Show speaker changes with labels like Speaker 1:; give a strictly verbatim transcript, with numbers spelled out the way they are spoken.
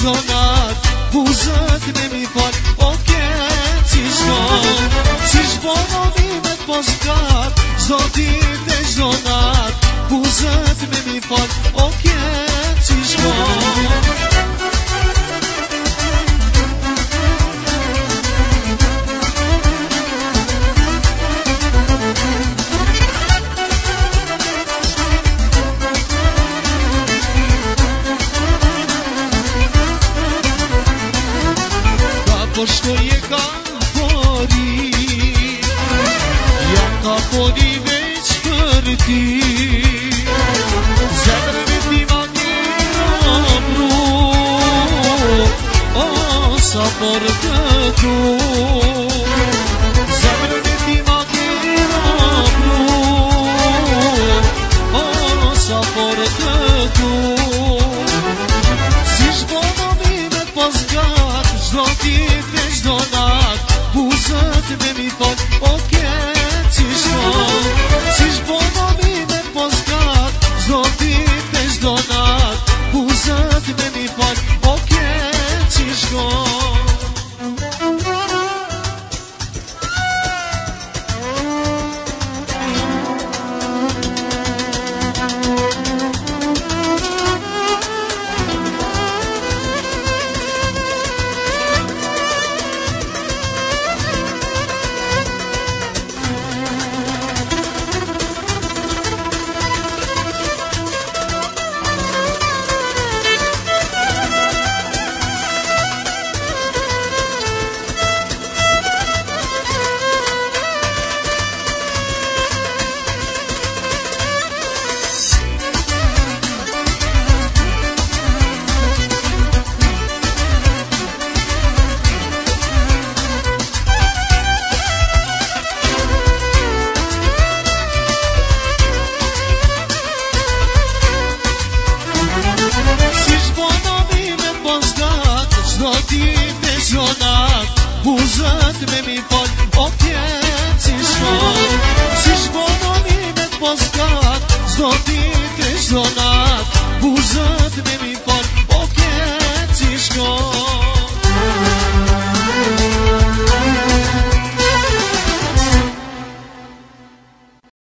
Speaker 1: zonat, buzët me mi fal, o ketë si shkon. Si shbonovi me t'poskat, zotit e zonat, buzët me mi fal, o ketë si shkon. Po shkoje ka pori, jam ka pori veç për ti. Zemrën e ti ma njëra mru, o sa por të tu. Zemrën e ti ma njëra mru, o sa por të tu. Si shbonovi me t'poskat, zotit zonat, buzët me mi fal, o ketë si shkon. Si shbonovi me poskat, zotit e zonat, buzët me mi fal, o ketë si shkon. Zotit e zonat, buzët me mi fal,